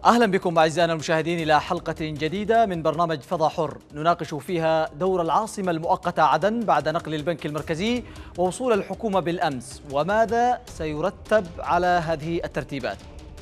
أهلا بكم أعزائنا المشاهدين إلى حلقة جديدة من برنامج فضاء حر نناقش فيها دور العاصمة المؤقتة عدن بعد نقل البنك المركزي ووصول الحكومة بالأمس، وماذا سيرتب على هذه الترتيبات.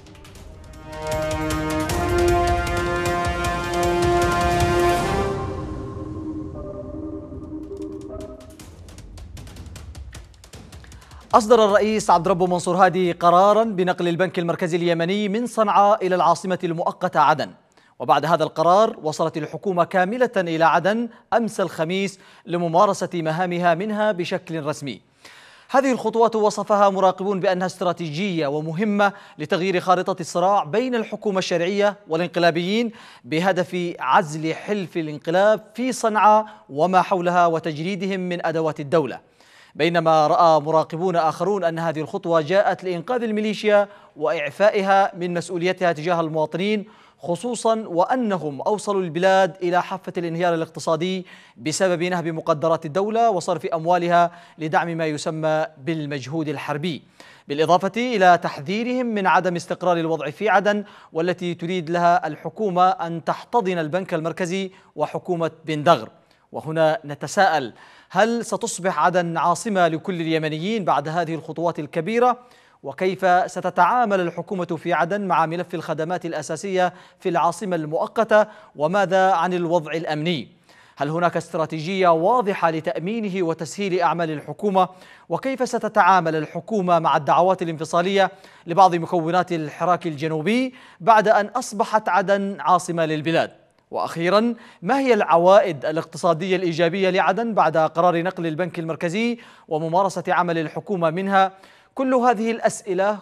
أصدر الرئيس عبد ربه منصور هادي قراراً بنقل البنك المركزي اليمني من صنعاء إلى العاصمة المؤقتة عدن، وبعد هذا القرار وصلت الحكومة كاملة إلى عدن أمس الخميس لممارسة مهامها منها بشكل رسمي. هذه الخطوات وصفها مراقبون بأنها استراتيجية ومهمة لتغيير خارطة الصراع بين الحكومة الشرعية والانقلابيين بهدف عزل حلف الانقلاب في صنعاء وما حولها وتجريدهم من أدوات الدولة. بينما رأى مراقبون آخرون أن هذه الخطوة جاءت لإنقاذ الميليشيا وإعفائها من مسؤوليتها تجاه المواطنين، خصوصا وأنهم أوصلوا البلاد إلى حافة الانهيار الاقتصادي بسبب نهب مقدرات الدولة وصرف أموالها لدعم ما يسمى بالمجهود الحربي، بالإضافة إلى تحذيرهم من عدم استقرار الوضع في عدن والتي تريد لها الحكومة أن تحتضن البنك المركزي وحكومة بن دغر. وهنا نتساءل: هل ستصبح عدن عاصمة لكل اليمنيين بعد هذه الخطوات الكبيرة؟ وكيف ستتعامل الحكومة في عدن مع ملف الخدمات الأساسية في العاصمة المؤقتة؟ وماذا عن الوضع الأمني؟ هل هناك استراتيجية واضحة لتأمينه وتسهيل أعمال الحكومة؟ وكيف ستتعامل الحكومة مع الدعوات الانفصالية لبعض مكونات الحراك الجنوبي بعد أن أصبحت عدن عاصمة للبلاد؟ وأخيرا، ما هي العوائد الاقتصادية الإيجابية لعدن بعد قرار نقل البنك المركزي وممارسة عمل الحكومة منها؟ كل هذه الأسئلة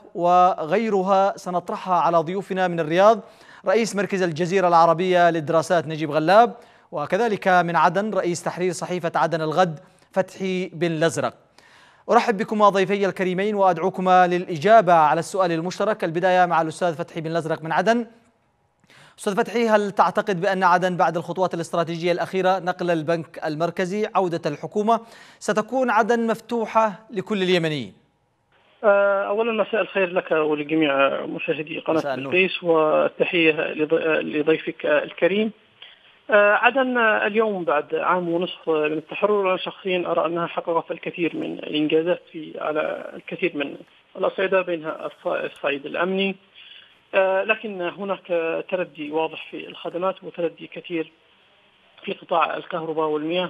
وغيرها سنطرحها على ضيوفنا من الرياض: رئيس مركز الجزيرة العربية للدراسات نجيب غلاب، وكذلك من عدن رئيس تحرير صحيفة عدن الغد فتحي بن الأزرق. أرحب بكما ضيفي الكريمين وأدعوكما للإجابة على السؤال المشترك. البداية مع الأستاذ فتحي بن الأزرق من عدن. أستاذ فتحي، هل تعتقد بأن عدن بعد الخطوات الاستراتيجية الأخيرة نقل البنك المركزي عودة الحكومة ستكون عدن مفتوحة لكل اليمنيين؟ أولا مساء الخير لك ولجميع مشاهدي قناة بلقيس، والتحية لضيفك الكريم. عدن اليوم بعد عام ونصف من التحرر، أنا شخصيا أرى أنها حققت الكثير من الإنجازات على الكثير من الأصعدة، بينها الصعيد الأمني، لكن هناك تردي واضح في الخدمات وتردي كثير في قطاع الكهرباء والمياه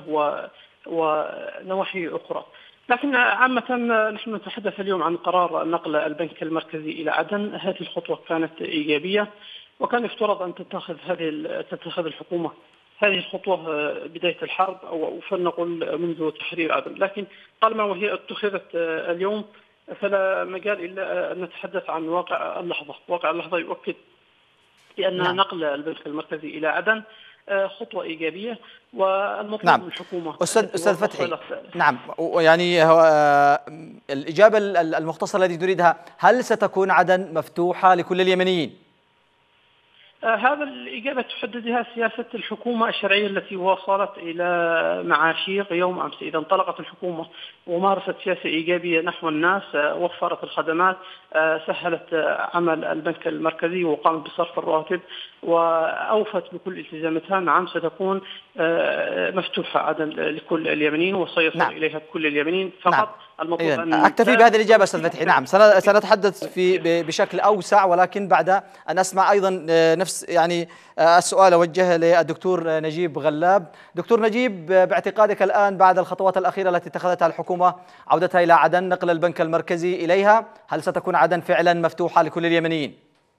ونواحي أخرى. لكن عامة نحن نتحدث اليوم عن قرار نقل البنك المركزي إلى عدن. هذه الخطوة كانت إيجابية، وكان يفترض أن تتخذ الحكومة هذه الخطوة بداية الحرب أو فلنقل منذ تحرير عدن، لكن طالما وهي اتخذت اليوم فلا مجال إلا أن نتحدث عن واقع اللحظة. واقع اللحظة يؤكد بأن نقل البنك المركزي إلى عدن خطوة إيجابية، والمطلوب من الحكومة. أستاذ فتحي، نعم، يعني الإجابة المختصرة التي تريدها: هل ستكون عدن مفتوحة لكل اليمنيين؟ هذا الإجابة تحددها سياسة الحكومة الشرعية التي وصلت إلى معاشيق يوم أمس. إذا انطلقت الحكومة ومارست سياسة إيجابية نحو الناس، وفرت الخدمات، سهلت عمل البنك المركزي وقامت بصرف الرواتب وأوفت بكل التزاماتها، نعم ستكون مفتوحة عدن لكل اليمنيين وسيصل إليها كل اليمنيين. فقط المطلوب أن أكتفي بهذه الإجابة أستاذ فتحي. نعم، سنتحدث بشكل أوسع، ولكن بعد أن أسمع أيضا نفس السؤال أوجهه للدكتور نجيب غلاب. دكتور نجيب، باعتقادك الآن بعد الخطوات الأخيرة التي اتخذتها الحكومة عودتها إلى عدن، نقل البنك المركزي إليها، هل ستكون عدن فعلا مفتوحة لكل اليمنيين؟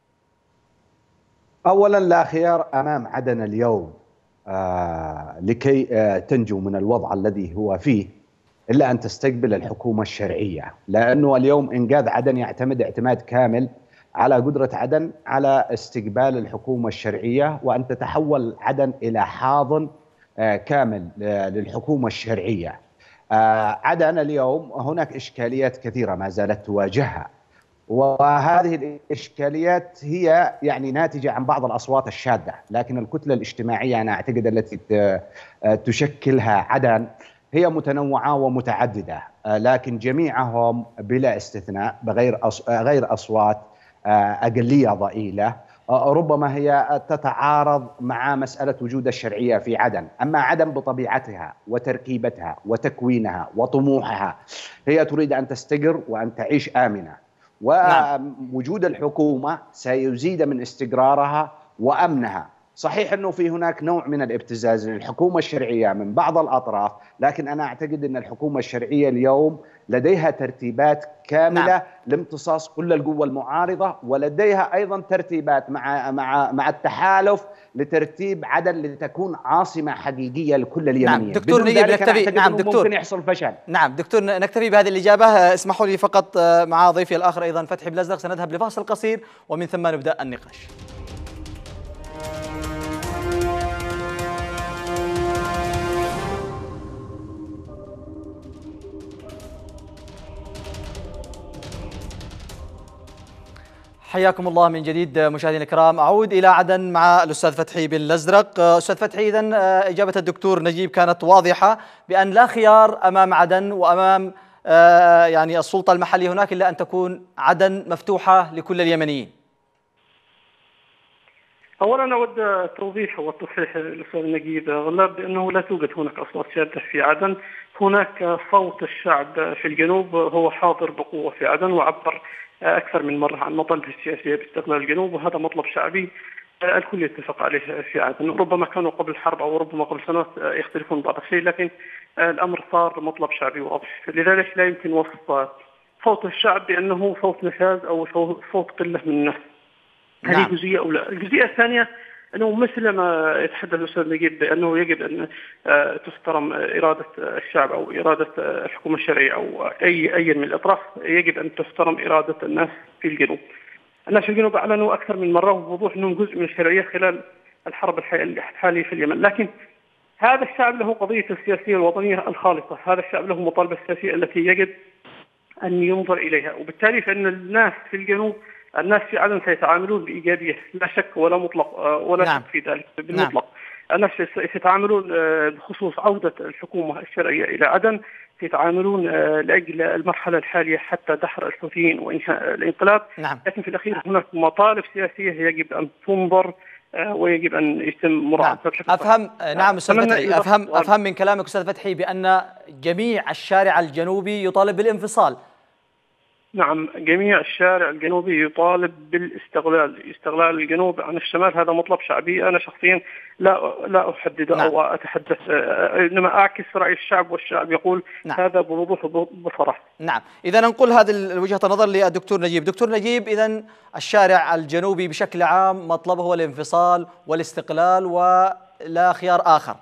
أولا، لا خيار أمام عدن اليوم لكي تنجو من الوضع الذي هو فيه إلا أن تستقبل الحكومة الشرعية، لأنه اليوم إنقاذ عدن يعتمد اعتماد كامل على قدرة عدن على استقبال الحكومة الشرعية، وأن تتحول عدن إلى حاضن كامل للحكومة الشرعية. عدن اليوم هناك إشكاليات كثيرة ما زالت تواجهها، وهذه الإشكاليات هي ناتجة عن بعض الأصوات الشاذة، لكن الكتلة الاجتماعية أنا أعتقد التي تشكلها عدن هي متنوعة ومتعددة، لكن جميعهم بلا استثناء غير أصوات أقلية ضئيلة ربما هي تتعارض مع مسألة وجود الشرعية في عدن. أما عدن بطبيعتها وتركيبتها وتكوينها وطموحها هي تريد أن تستقر وأن تعيش آمنة، نعم ووجود الحكومة سيزيد من استقرارها وأمنها. صحيح أنه في هناك نوع من الابتزاز للحكومة الشرعية من بعض الأطراف، لكن أنا أعتقد أن الحكومة الشرعية اليوم لديها ترتيبات نعم كاملة لامتصاص كل القوى المعارضة، ولديها أيضا ترتيبات مع التحالف لترتيب عدن لتكون عاصمة حقيقية لكل نعم اليمنيين. دكتور بدون نجيب ذلك أنا نكتفي. أعتقد نعم أنه دكتور، ممكن يحصل فشل. نعم دكتور نكتفي بهذه الإجابة. اسمحوا لي فقط مع ضيفي الآخر أيضا فتحي بلزدق سنذهب لفاصل قصير ومن ثم نبدأ النقاش. حياكم الله من جديد مشاهدينا الكرام. أعود إلى عدن مع الأستاذ فتحي بن الأزرق. أستاذ فتحي، إذن إجابة الدكتور نجيب كانت واضحة بأن لا خيار أمام عدن وأمام يعني السلطة المحلية هناك إلا أن تكون عدن مفتوحة لكل اليمنيين. اولا اود التوضيح والتصحيح للاستاذ نجيب غلاب بانه لا توجد هناك اصوات شاذة في عدن. هناك صوت الشعب في الجنوب هو حاضر بقوه في عدن، وعبر اكثر من مره عن مطالبه السياسيه باستقلال الجنوب، وهذا مطلب شعبي الكل يتفق عليه في عدن. ربما كانوا قبل الحرب او ربما قبل سنوات يختلفون بعض الشيء، لكن الامر صار مطلب شعبي واضح. لذلك لا يمكن وصف صوت الشعب بانه صوت نشاز او صوت قله من الناس. هذه نعم. جزئية أولى. الجزئية الثانية أنه مثل ما يتحدث الأستاذ نجيب بأنه يجب أن تحترم إرادة الشعب أو إرادة الحكومة الشرعية أو أي من الأطراف، يجب أن تحترم إرادة الناس في الجنوب. الناس في الجنوب أعلنوا أكثر من مرة وبوضوح أنهم جزء من الشرعية خلال الحرب الحالية في اليمن، لكن هذا الشعب له قضية السياسية الوطنية الخالصة، هذا الشعب له مطالبة السياسية التي يجب أن ينظر إليها، وبالتالي فإن الناس في الجنوب، الناس في عدن سيتعاملون بإيجابية لا شك ولا مطلق ولا نعم. شك في ذلك نعم. بالمطلق. الناس سيتعاملون بخصوص عودة الحكومة الشرعية إلى عدن، سيتعاملون لأجل المرحلة الحالية حتى دحر الحوثيين وإنهاء الانقلاب. نعم. لكن في الأخير هناك مطالب سياسية يجب أن تنظر ويجب أن يتم مراعاتها بشكل صحيح. أفهم. نعم أستاذ فتحي، أفهم من كلامك أستاذ فتحي بأن جميع الشارع الجنوبي يطالب بالانفصال. نعم، جميع الشارع الجنوبي يطالب بالاستقلال، استقلال الجنوب عن الشمال. هذا مطلب شعبي، أنا شخصيا لا أحدده. نعم. أو أتحدث، إنما أعكس رأي الشعب، والشعب يقول نعم. هذا بوضوح وبصراحة. نعم، إذا ننقل هذه وجهة النظر للدكتور نجيب. دكتور نجيب، إذا الشارع الجنوبي بشكل عام مطلبه هو الانفصال والاستقلال ولا خيار آخر.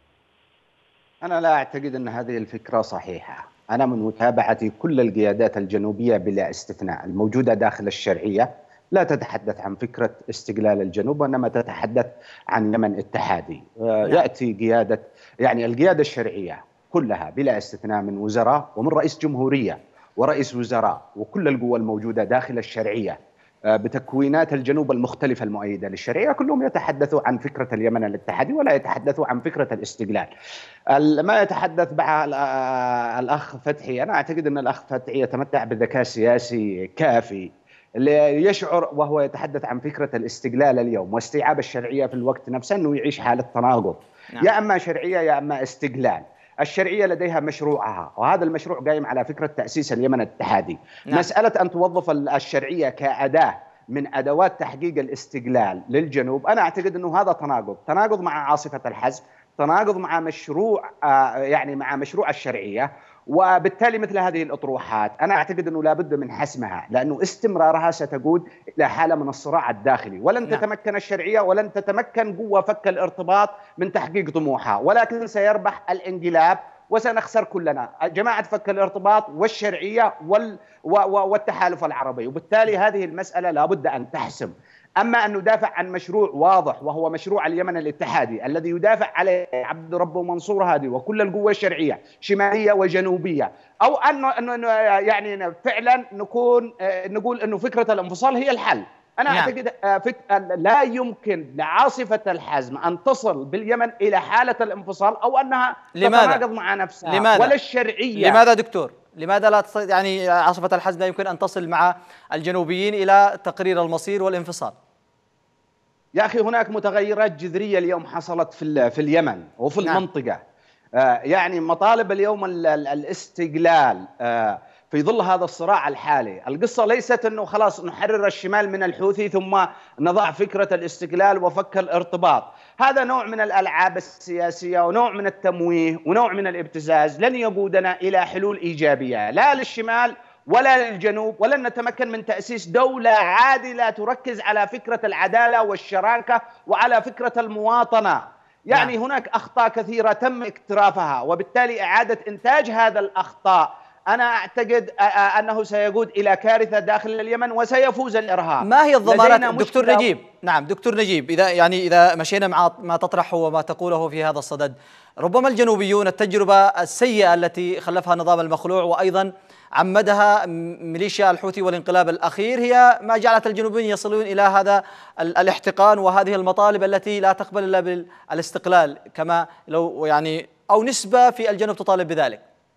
أنا لا أعتقد أن هذه الفكرة صحيحة. أنا من متابعة كل القيادات الجنوبية بلا استثناء الموجودة داخل الشرعية لا تتحدث عن فكرة استقلال الجنوب، وإنما تتحدث عن يمن اتحادي. يأتي قيادة، يعني القيادة الشرعية كلها بلا استثناء من وزراء ومن رئيس جمهورية ورئيس وزراء وكل القوى الموجودة داخل الشرعية بتكوينات الجنوب المختلفة المؤيدة للشرعية، كلهم يتحدثوا عن فكرة اليمن الاتحادي ولا يتحدثوا عن فكرة الاستقلال. ما يتحدث بها الأخ فتحي، أنا أعتقد أن الأخ فتحي يتمتع بذكاء سياسي كافي اللي يشعر وهو يتحدث عن فكرة الاستقلال اليوم واستيعاب الشرعية في الوقت نفسه أنه يعيش حالة تناقض. نعم. يا أما شرعية يا أما استقلال. الشرعية لديها مشروعها، وهذا المشروع قائم على فكرة تأسيس اليمن الاتحادي. نعم. مسألة أن توظف الشرعية كأداة من أدوات تحقيق الاستقلال للجنوب، أنا أعتقد أنه هذا تناقض مع عاصفة الحزم، تناقض مع مشروع مع مشروع الشرعية. وبالتالي مثل هذه الأطروحات أنا أعتقد أنه لابد من حسمها، لأنه استمرارها ستقود إلى حالة من الصراع الداخلي، ولن تتمكن الشرعية ولن تتمكن قوة فك الارتباط من تحقيق طموحها، ولكن سيربح الانقلاب وسنخسر كلنا، جماعة فك الارتباط والشرعية والتحالف العربي. وبالتالي هذه المسألة لابد أن تحسم. أما أن ندافع عن مشروع واضح وهو مشروع اليمن الاتحادي الذي يدافع عليه عبد ربه منصور هادي وكل القوى الشرعية شمالية وجنوبية، أو أن يعني فعلا نقول أنه فكرة الانفصال هي الحل. أنا أعتقد لا يمكن لعاصفة الحزم أن تصل باليمن إلى حالة الانفصال أو أنها تتناقض مع نفسها. لماذا؟ ولا الشرعية. لماذا دكتور؟ لماذا لا يعني عاصفة الحزم لا يمكن أن تصل مع الجنوبيين إلى تقرير المصير والانفصال؟ يا أخي هناك متغيرات جذرية اليوم حصلت في اليمن وفي المنطقة. يعني مطالب اليوم الاستقلال في ظل هذا الصراع الحالي. القصة ليست أنه خلاص نحرر الشمال من الحوثي ثم نضع فكرة الاستقلال وفك الارتباط. هذا نوع من الألعاب السياسية ونوع من التمويه ونوع من الابتزاز لن يقودنا إلى حلول إيجابية لا للشمال ولا للجنوب، ولن نتمكن من تأسيس دولة عادلة تركز على فكرة العدالة والشراكة وعلى فكرة المواطنة. يعني هناك أخطاء كثيرة تم اقترافها، وبالتالي إعادة إنتاج هذا الأخطاء أنا أعتقد أنه سيقود إلى كارثة داخل اليمن وسيفوز الإرهاب. ما هي الضمانات دكتور نجيب؟ نعم دكتور نجيب، إذا مشينا مع ما تطرحه وما تقوله في هذا الصدد، ربما الجنوبيون التجربة السيئة التي خلفها النظام المخلوع وأيضا عمدها ميليشيا الحوثي والانقلاب الأخير هي ما جعلت الجنوبيين يصلون إلى هذا الاحتقان وهذه المطالب التي لا تقبل إلا بالاستقلال، كما لو أو نسبة في الجنوب تطالب بذلك.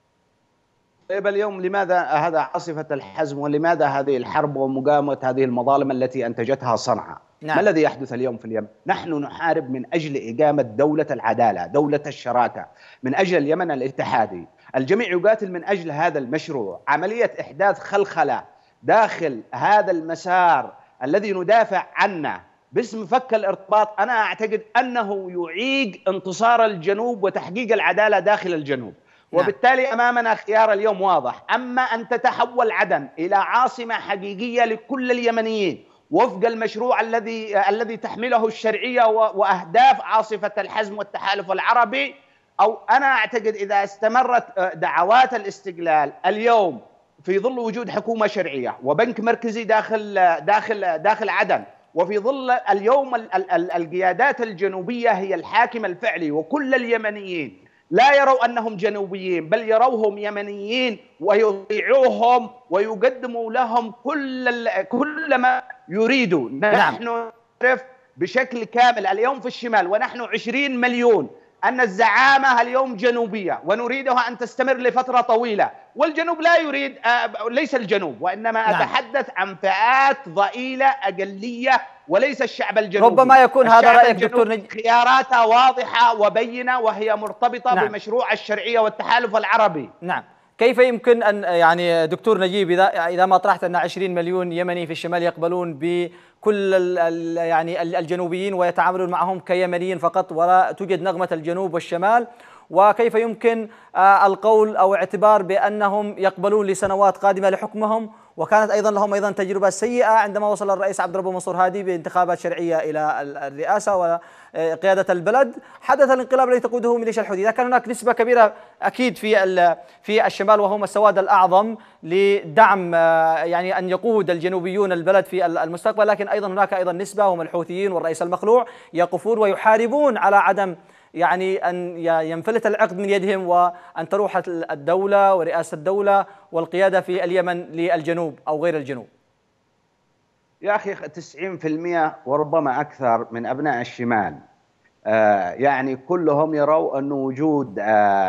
طيب اليوم لماذا هذا عاصفة الحزم ولماذا هذه الحرب ومقاومة هذه المظالم التي أنتجتها صنعاء؟ ما الذي يحدث اليوم في اليمن؟ نحن نحارب من أجل إقامة دولة العدالة، دولة الشراكة، من أجل اليمن الاتحادي. الجميع يقاتل من أجل هذا المشروع. عملية إحداث خلخلة داخل هذا المسار الذي ندافع عنه باسم فك الارتباط، أنا أعتقد أنه يعيق انتصار الجنوب وتحقيق العدالة داخل الجنوب. وبالتالي أمامنا خيار اليوم واضح: أما أن تتحول عدن إلى عاصمة حقيقية لكل اليمنيين وفق المشروع الذي تحمله الشرعية وأهداف عاصفة الحزم والتحالف العربي، أو أنا أعتقد إذا استمرت دعوات الاستقلال اليوم في ظل وجود حكومة شرعية وبنك مركزي داخل عدن، وفي ظل اليوم القيادات الجنوبية هي الحاكم الفعلي وكل اليمنيين لا يروا أنهم جنوبيين بل يروهم يمنيين ويطيعوهم ويقدموا لهم كل ما يريدوا. نحن نعرف بشكل كامل اليوم في الشمال ونحن 20 مليون أن الزعامة اليوم جنوبية ونريدها أن تستمر لفترة طويلة، والجنوب لا يريد، ليس الجنوب وإنما أتحدث عن فئات ضئيلة أقلية وليس الشعب الجنوبي. ربما يكون هذا رأيك دكتور نجيب. خياراتها واضحة وبينة وهي مرتبطة بمشروع الشرعية والتحالف العربي. نعم. كيف يمكن أن دكتور نجيب إذا ما طرحت أن 20 مليون يمني في الشمال يقبلون بكل الجنوبيين ويتعاملون معهم كيمنيين فقط ولا توجد نغمة الجنوب والشمال، وكيف يمكن القول أو اعتبار بأنهم يقبلون لسنوات قادمة لحكمهم، وكانت أيضا لهم تجربة سيئة عندما وصل الرئيس عبد الرب منصور هادي بانتخابات شرعية إلى الرئاسة وقيادة البلد، حدث الانقلاب الذي تقوده ميليشيا الحوثي. إذا كان هناك نسبة كبيرة أكيد في الشمال وهم السواد الأعظم لدعم أن يقود الجنوبيون البلد في المستقبل، لكن أيضا هناك نسبة هم الحوثيين والرئيس المخلوع يقفون ويحاربون على عدم أن ينفلت العقد من يدهم وأن تروح الدولة ورئاسة الدولة والقيادة في اليمن للجنوب أو غير الجنوب. يا أخي 90% وربما أكثر من أبناء الشمال كلهم يروا أن وجود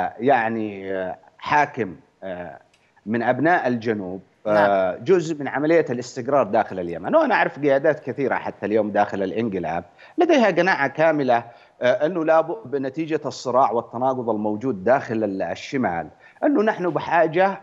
حاكم من أبناء الجنوب جزء من عملية الاستقرار داخل اليمن. وأنا أعرف قيادات كثيرة حتى اليوم داخل الانقلاب لديها قناعة كاملة أنه لابد بنتيجة الصراع والتناقض الموجود داخل الشمال أنه نحن بحاجة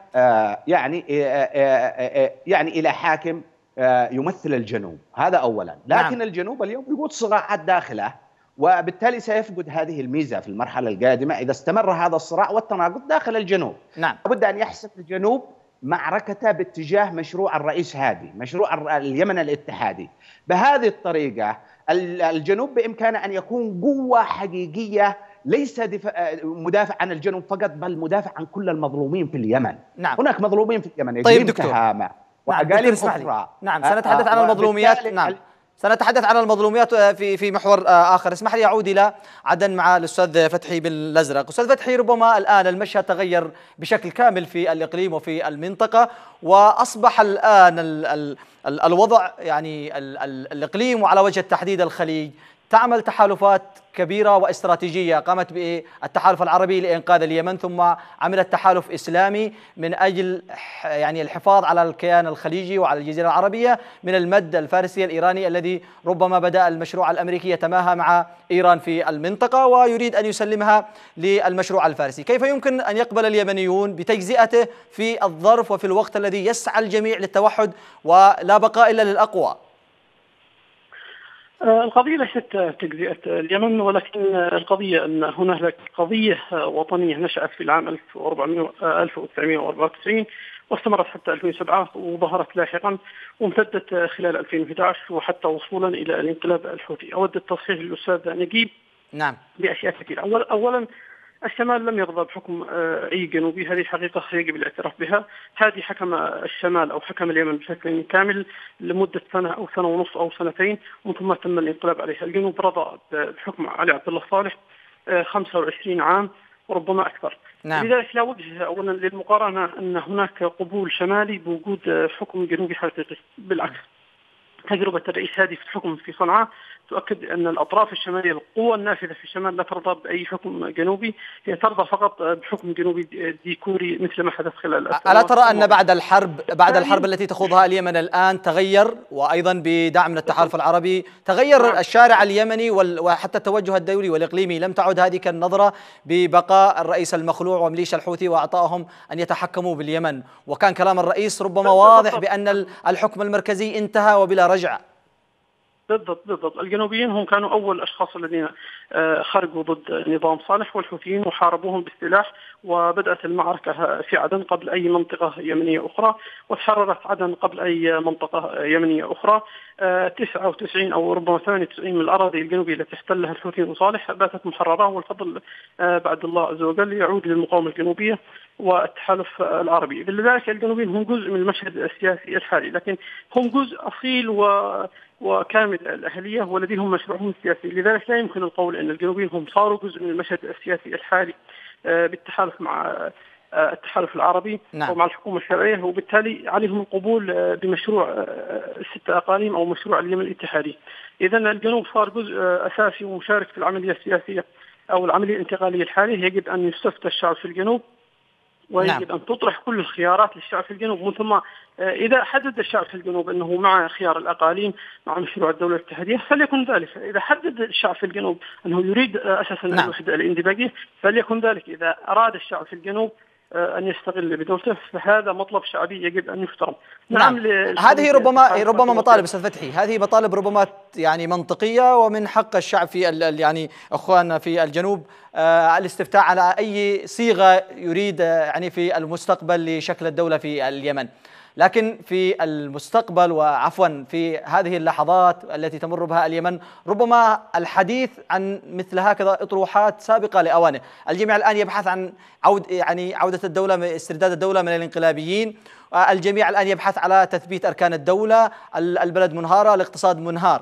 إلى حاكم يمثل الجنوب، هذا أولا. لكن الجنوب اليوم يقود صراعات داخله وبالتالي سيفقد هذه الميزة في المرحلة القادمة إذا استمر هذا الصراع والتناقض داخل الجنوب. لابد أن يحسم الجنوب معركته باتجاه مشروع الرئيس هادي، مشروع اليمن الاتحادي. بهذه الطريقة الجنوب بإمكانه أن يكون قوة حقيقية، ليس مدافع عن الجنوب فقط بل مدافع عن كل المظلومين في اليمن. هناك مظلومين في اليمن. طيب دكتور، وأقاليم أخرى. سنتحدث عن المظلوميات. سنتحدث عن المظلوميات في محور آخر. اسمح لي أعود إلى عدن مع الأستاذ فتحي بالأزرق. أستاذ فتحي، ربما الآن المشهد تغير بشكل كامل في الإقليم وفي المنطقة، وأصبح الآن الوضع الإقليم وعلى وجه التحديد الخليج تعمل تحالفات كبيرة واستراتيجية، قامت بالتحالف العربي لإنقاذ اليمن، ثم عملت تحالف إسلامي من أجل يعني الحفاظ على الكيان الخليجي وعلى الجزيرة العربية من المد الفارسي الإيراني الذي ربما بدأ المشروع الأمريكي يتماهى مع إيران في المنطقة ويريد أن يسلمها للمشروع الفارسي. كيف يمكن أن يقبل اليمنيون بتجزئته في الظرف وفي الوقت الذي يسعى الجميع للتوحد ولا بقاء إلا للأقوى؟ القضية ليست تجزئة اليمن، ولكن القضية أن هناك قضية وطنية نشأت في العام 1994 واستمرت حتى 2007 وظهرت لاحقا وامتدت خلال 2011 وحتى وصولا إلى الانقلاب الحوثي. أود التصحيح للأستاذ نجيب نعم بأشياء كثيرة. أولا الشمال لم يرضى بحكم أي جنوبي، هذه حقيقة يجب الاعتراف بها. هذه حكم الشمال أو حكم اليمن بشكل كامل لمدة سنة أو سنة ونصف أو سنتين، ومن ثم تم الانقلاب عليها. الجنوب رضى بحكم علي عبد الله صالح 25 عام وربما أكثر. نعم. لذلك لا وجه أولا للمقارنة أن هناك قبول شمالي بوجود حكم جنوبي حقيقي. بالعكس، تجربة الرئيس هادي في الحكم في صنعاء تؤكد أن الأطراف الشمالية القوى النافذة في الشمال لا ترضى بأي حكم جنوبي، هي ترضى فقط بحكم جنوبي ديكوري مثل ما حدث خلال ألا ترى أن بعد الحرب التي تخوضها اليمن الآن تغير، وأيضا بدعم من التحالف العربي تغير الشارع اليمني وحتى التوجه الدولي والإقليمي؟ لم تعد هذه النظرة ببقاء الرئيس المخلوع وميليشيا الحوثي وأعطائهم أن يتحكموا باليمن، وكان كلام الرئيس ربما واضح بأن الحكم المركزي انتهى وبلا رجعة. بالضبط. الجنوبيين هم كانوا أول الأشخاص الذين خرجوا ضد نظام صالح والحوثيين وحاربوهم بالسلاح، وبدأت المعركة في عدن قبل أي منطقة يمنية أخرى، وتحررت عدن قبل أي منطقة يمنية أخرى. 99 أو ربما 98 من الأراضي الجنوبية التي احتلها الحوثيين وصالح باتت محررة، والفضل بعد الله عز وجل يعود للمقاومة الجنوبية والتحالف العربي. لذلك الجنوبيين هم جزء من المشهد السياسي الحالي، لكن هم جزء أصيل وكامل الأهلية ولديهم مشروعهم السياسي. لذلك لا يمكن القول أن الجنوبيين هم صاروا جزء من المشهد السياسي الحالي بالتحالف مع التحالف العربي. نعم. ومع الحكومة الشرعية، وبالتالي عليهم القبول بمشروع 6 أقاليم أو مشروع اليمن الاتحادي. إذا الجنوب صار جزء أساسي ومشارك في العملية السياسية أو العملية الانتقالية الحالية. يجب أن يستفتى الشعب في الجنوب، ويجب أن تطرح كل الخيارات للشعب في الجنوب. ومن ثم إذا حدد الشعب في الجنوب أنه مع خيار الأقاليم مع مشروع الدولة الاتحادية فليكن ذلك. إذا حدد الشعب في الجنوب أنه يريد أساسا الوحدة الانضباطية فليكن ذلك. إذا أراد الشعب في الجنوب أن يستغل بدولته فهذا مطلب شعبي يجب أن يحترم. نعم. هذه ربما مطالب أستاذ فتحي، هذه مطالب ربما يعني منطقية، ومن حق الشعب في يعني أخواننا في الجنوب الاستفتاء على أي صيغة يريد يعني في المستقبل لشكل الدولة في اليمن. لكن في المستقبل وعفوا في هذه اللحظات التي تمر بها اليمن ربما الحديث عن مثل هكذا اطروحات سابقه لاوانه. الجميع الان يبحث عن عوده الدوله، استرداد الدوله من الانقلابيين. الجميع الان يبحث على تثبيت اركان الدوله، البلد منهاره، الاقتصاد منهار.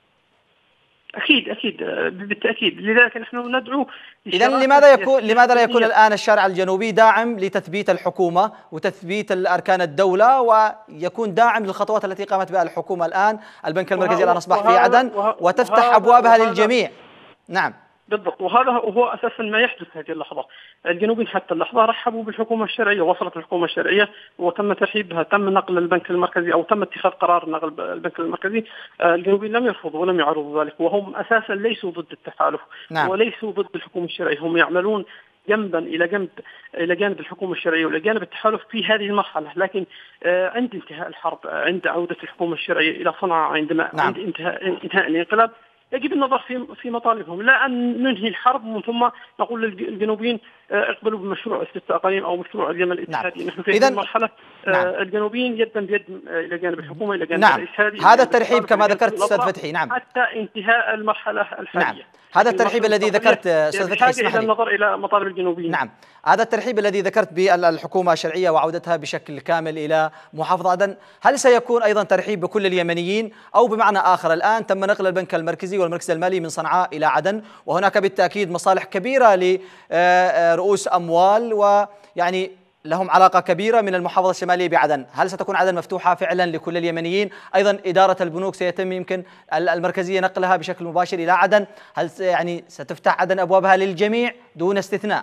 أكيد بالتأكيد. لذلك نحن ندعو. إذن لماذا لا يكون الآن الشارع الجنوبي داعم لتثبيت الحكومة وتثبيت أركان الدولة، ويكون داعم للخطوات التي قامت بها الحكومة الآن؟ البنك المركزي الآن أصبح في عدن وتفتح أبوابها للجميع. نعم بالضبط، وهذا هو أساسا ما يحدث هذه اللحظة. الجنوبيين حتى اللحظة رحبوا بالحكومة الشرعية، وصلت الحكومة الشرعية وتم ترحيبها، تم نقل البنك المركزي أو تم اتخاذ قرار نقل البنك المركزي. الجنوبيين لم يرفضوا ولم يعرضوا ذلك، وهم أساسا ليسوا ضد التحالف. نعم. وليسوا ضد الحكومة الشرعية، هم يعملون جنبا إلى جانب الحكومة الشرعية وإلى جانب التحالف في هذه المرحلة. لكن عند انتهاء الحرب، عند عودة الحكومة الشرعية إلى صنعاء، عند انتهاء الانقلاب، يجب النظر في مطالبهم، لا أن ننهي الحرب ومن ثم نقول للجنوبيين اقبلوا بمشروع 6 أقاليم أو مشروع اليمن الاتحادي. نعم. نحن في هذه المرحلة الجنوبيين يدا بيد إلى جانب الحكومة إلى جانب الرئيس. هذا الترحيب كما ذكرت أستاذ فتحي. نعم. حتى انتهاء المرحلة الحالية. نعم. هذا الترحيب الذي ذكرت أستاذ فتحي، اسمح لي. النظر إلى مطالب الجنوبيين. نعم. هذا الترحيب الذي ذكرت بالحكومة الشرعية وعودتها بشكل كامل إلى محافظة عدن، هل سيكون أيضا ترحيب بكل اليمنيين، أو بمعنى آخر الآن تم نقل البنك المركزي والمركز المالي من صنعاء إلى عدن، وهناك بالتأكيد مصالح كبيرة لرؤوس أموال ويعني لهم علاقة كبيرة من المحافظة الشمالية بعدن، هل ستكون عدن مفتوحة فعلا لكل اليمنيين؟ أيضا إدارة البنوك سيتم يمكن المركزية نقلها بشكل مباشر إلى عدن، هل يعني ستفتح عدن أبوابها للجميع دون استثناء؟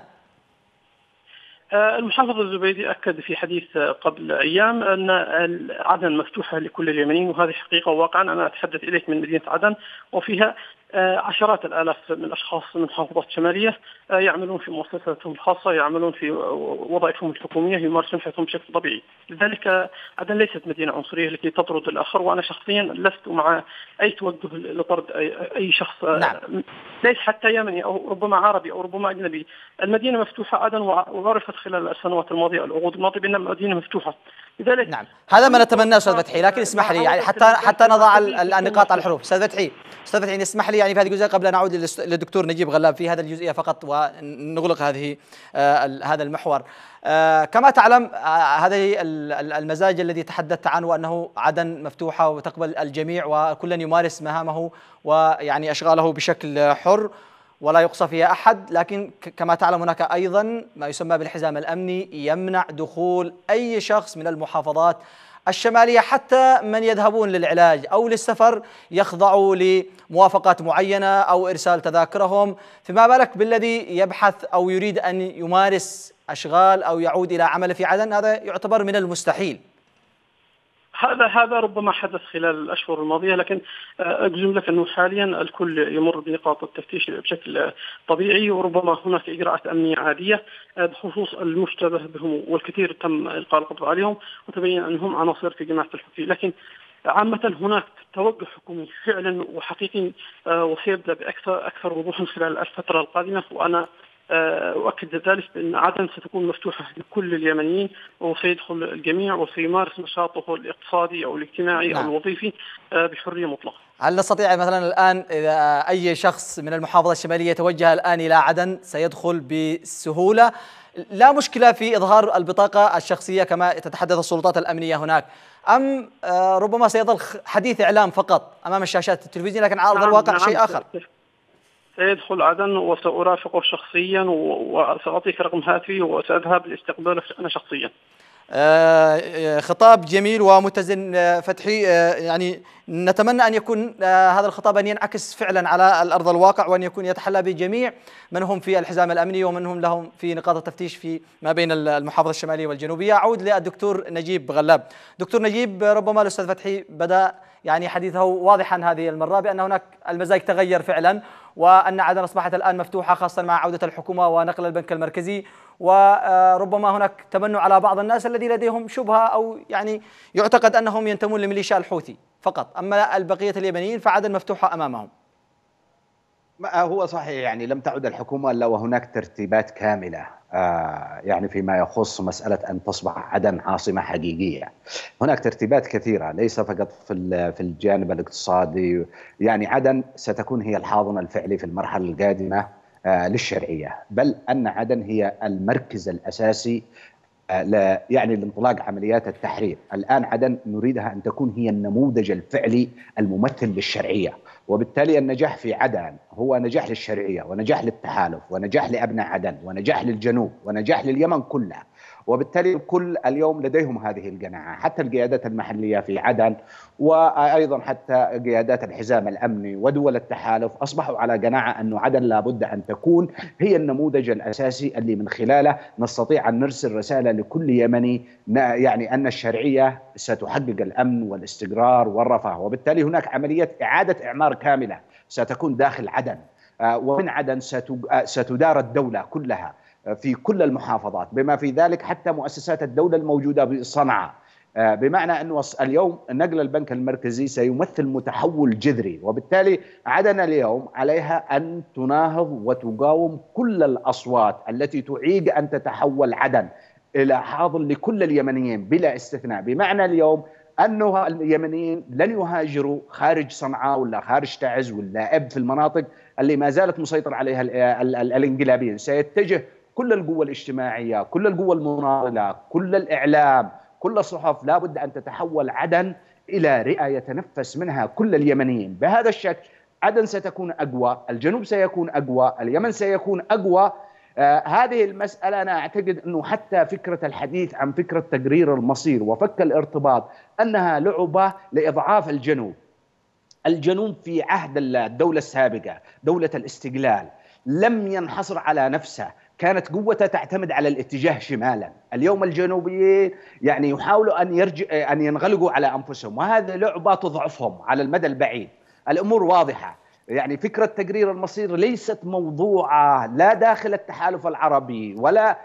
المحافظ الزبيدي أكد في حديث قبل أيام أن عدن مفتوحة لكل اليمنيين، وهذه حقيقة وواقعا. أنا أتحدث إليك من مدينة عدن، وفيها عشرات الآلاف من الأشخاص من محافظات شمالية يعملون في مؤسساتهم الخاصة، يعملون في وظائفهم الحكومية، يمارسون حياتهم بشكل طبيعي. لذلك عدن ليست مدينة عنصرية لكي تطرد الآخر، وأنا شخصيا لست مع أي توجه لطرد أي شخص، نعم. ليس حتى يمني أو ربما عربي أو ربما أجنبي. المدينة مفتوحة عدن، وعرفت خلال السنوات الماضية العقود الماضية بأن المدينة مفتوحة. لذلك نعم، هذا ما نتمناه أستاذ فتحي، لكن اسمح لي يعني حتى نضع النقاط على الحروف. أستاذ فتحي اسمح لي يعني في هذه الجزئية قبل أن أعود للدكتور نجيب غلاب في هذا الجزئية فقط ونغلق هذا المحور. كما تعلم هذه المزاج الذي تحدثت عنه وأنه عدن مفتوحة وتقبل الجميع وكل يمارس مهامه ويعني أشغاله بشكل حر ولا يقصى فيها أحد، لكن كما تعلم هناك أيضا ما يسمى بالحزام الأمني يمنع دخول أي شخص من المحافظات الشمالية، حتى من يذهبون للعلاج أو للسفر يخضعوا لموافقات معينة أو إرسال تذاكرهم، فما بالك بالذي يبحث أو يريد أن يمارس أشغال أو يعود إلى عمله في عدن؟ هذا يعتبر من المستحيل. هذا ربما حدث خلال الأشهر الماضية، لكن أجزم لك أنه حاليا الكل يمر بنقاط التفتيش بشكل طبيعي، وربما هناك إجراءات أمنية عادية بخصوص المشتبه بهم، والكثير تم إلقاء القبض عليهم وتبين أنهم عناصر في جماعة الحوثي. لكن عامة هناك توجه حكومي فعلا وحقيقي، وسيبدأ بأكثر وضوحا خلال الفترة القادمة، وأنا أؤكد ذلك بأن عدن ستكون مفتوحة لكل اليمنيين، وسيدخل الجميع وسيمارس نشاطه الاقتصادي أو الاجتماعي أو الوظيفي بحرية مطلقة. هل نستطيع مثلا الآن إذا أي شخص من المحافظة الشمالية يتوجه الآن إلى عدن سيدخل بسهولة، لا مشكلة في إظهار البطاقة الشخصية كما تتحدث السلطات الأمنية هناك، أم ربما سيظل حديث إعلام فقط أمام الشاشات التلفزيونية لكن على أرض الواقع شيء آخر؟ سيدخل عدن وسأرافقه شخصيا وسأعطيك رقم هاتفي وسأذهب لاستقباله أنا شخصيا. خطاب جميل ومتزن فتحي، يعني نتمنى أن يكون هذا الخطاب أن ينعكس فعلا على الأرض الواقع، وأن يكون يتحلى بجميع من هم في الحزام الأمني ومن هم لهم في نقاط التفتيش في ما بين المحافظة الشمالية والجنوبية. أعود للدكتور نجيب غلاب. دكتور نجيب، ربما الأستاذ فتحي بدأ يعني حديثه واضحا هذه المرة بأن هناك المزاج تغير فعلا، وأن عدن أصبحت الآن مفتوحة خاصة مع عودة الحكومة ونقل البنك المركزي، وربما هناك تمنع على بعض الناس الذي لديهم شبهة أو يعني يعتقد أنهم ينتمون لميليشيا الحوثي فقط، أما البقية اليمنيين فعدن مفتوحة أمامهم. هو صحيح، يعني لم تعد الحكومة إلا وهناك ترتيبات كاملة يعني فيما يخص مسألة أن تصبح عدن عاصمة حقيقية. هناك ترتيبات كثيرة ليس فقط في الجانب الاقتصادي، يعني عدن ستكون هي الحاضن الفعلي في المرحلة القادمة للشرعية، بل أن عدن هي المركز الأساسي يعني لانطلاق عمليات التحرير. الآن عدن نريدها أن تكون هي النموذج الفعلي الممثل للشرعية، وبالتالي النجاح في عدن هو نجاح للشرعية ونجاح للتحالف ونجاح لأبناء عدن ونجاح للجنوب ونجاح لليمن كلها. وبالتالي الكل اليوم لديهم هذه القناعة، حتى القيادات المحلية في عدن وأيضا حتى قيادات الحزام الأمني ودول التحالف أصبحوا على قناعة أن عدن لابد أن تكون هي النموذج الأساسي اللي من خلاله نستطيع أن نرسل رسالة لكل يمني يعني أن الشرعية ستحقق الأمن والاستقرار والرفاه. وبالتالي هناك عملية إعادة إعمار كاملة ستكون داخل عدن، ومن عدن ستدار الدولة كلها في كل المحافظات، بما في ذلك حتى مؤسسات الدولة الموجودة بصنعاء، بمعنى أنه اليوم نقل البنك المركزي سيمثل متحول جذري. وبالتالي عدن اليوم عليها أن تناهض وتقاوم كل الأصوات التي تعيق أن تتحول عدن إلى حاضن لكل اليمنيين بلا استثناء، بمعنى اليوم أنه اليمنيين لن يهاجروا خارج صنعاء ولا خارج تعز ولا أب في المناطق اللي ما زالت مسيطر عليها الانقلابيين. سيتجه كل القوى الاجتماعية، كل القوى المناضلة، كل الإعلام، كل الصحف، لابد أن تتحول عدن إلى رئة يتنفس منها كل اليمنيين. بهذا الشكل عدن ستكون أقوى، الجنوب سيكون أقوى، اليمن سيكون أقوى، هذه المسألة أنا أعتقد أنه حتى فكرة الحديث عن فكرة تقرير المصير وفك الارتباط أنها لعبة لإضعاف الجنوب. الجنوب في عهد الدولة السابقة دولة الاستقلال لم ينحصر على نفسه، كانت قوته تعتمد على الاتجاه شمالا. اليوم الجنوبيين يعني يحاولوا أن ينغلقوا على أنفسهم، وهذه لعبة تضعفهم على المدى البعيد. الأمور واضحة، يعني فكرة تقرير المصير ليست موضوعة لا داخل التحالف العربي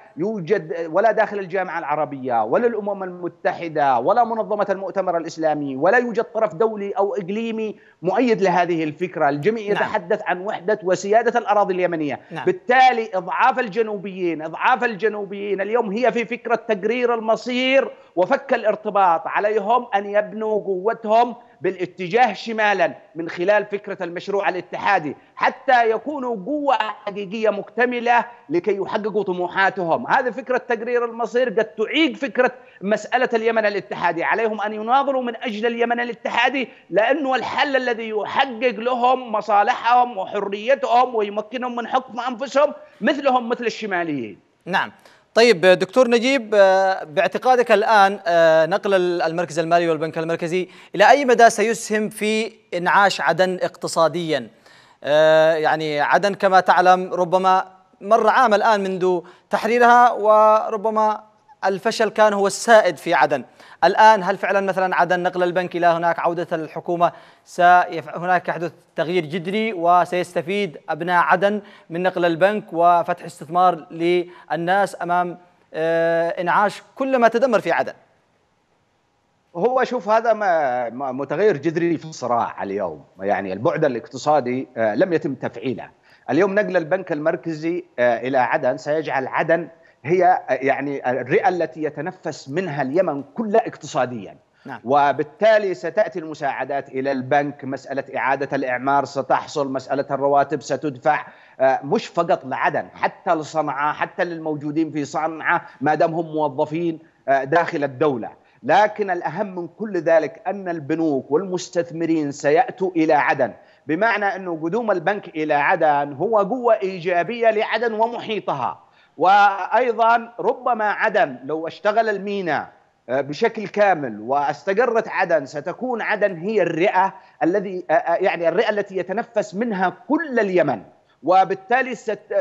ولا داخل الجامعة العربية ولا الأمم المتحدة ولا منظمة المؤتمر الإسلامي، ولا يوجد طرف دولي أو إقليمي مؤيد لهذه الفكرة. الجميع يتحدث عن وحدة وسيادة الأراضي اليمنية. بالتالي إضعاف الجنوبيين اليوم هي في فكرة تقرير المصير وفك الارتباط. عليهم أن يبنوا قوتهم بالاتجاه شمالا من خلال فكرة المشروع الاتحادي حتى يكونوا قوة حقيقية مكتملة لكي يحققوا طموحاتهم. هذه فكرة تقرير المصير قد تعيق فكرة مسألة اليمن الاتحادي. عليهم أن يناظروا من أجل اليمن الاتحادي، لأنه الحل الذي يحقق لهم مصالحهم وحريتهم ويمكنهم من حكم أنفسهم مثلهم مثل الشماليين. نعم. طيب دكتور نجيب، باعتقادك الآن نقل المركز المالي والبنك المركزي إلى أي مدى سيسهم في إنعاش عدن اقتصاديا؟ يعني عدن كما تعلم ربما مر عام الآن منذ تحريرها، وربما الفشل كان هو السائد في عدن. الآن هل فعلا مثلا عدن نقل البنك إلى هناك، عودة الحكومة، هناك يحدث تغيير جذري وسيستفيد أبناء عدن من نقل البنك وفتح استثمار للناس أمام إنعاش كل ما تدمر في عدن؟ هو شوف، هذا متغير جذري في الصراع اليوم. يعني البعد الاقتصادي لم يتم تفعيله. اليوم نقل البنك المركزي إلى عدن سيجعل عدن هي يعني الرئة التي يتنفس منها اليمن كلها اقتصاديا. نعم. وبالتالي ستأتي المساعدات إلى البنك، مسألة إعادة الإعمار ستحصل، مسألة الرواتب ستدفع، مش فقط لعدن، حتى لصنعاء، حتى للموجودين في صنعاء ما دام هم موظفين داخل الدولة. لكن الأهم من كل ذلك أن البنوك والمستثمرين سيأتوا إلى عدن، بمعنى أنه قدوم البنك إلى عدن هو قوة إيجابية لعدن ومحيطها. وأيضا ربما عدن لو اشتغل الميناء بشكل كامل واستقرت عدن، ستكون عدن هي الرئة التي يتنفس منها كل اليمن، وبالتالي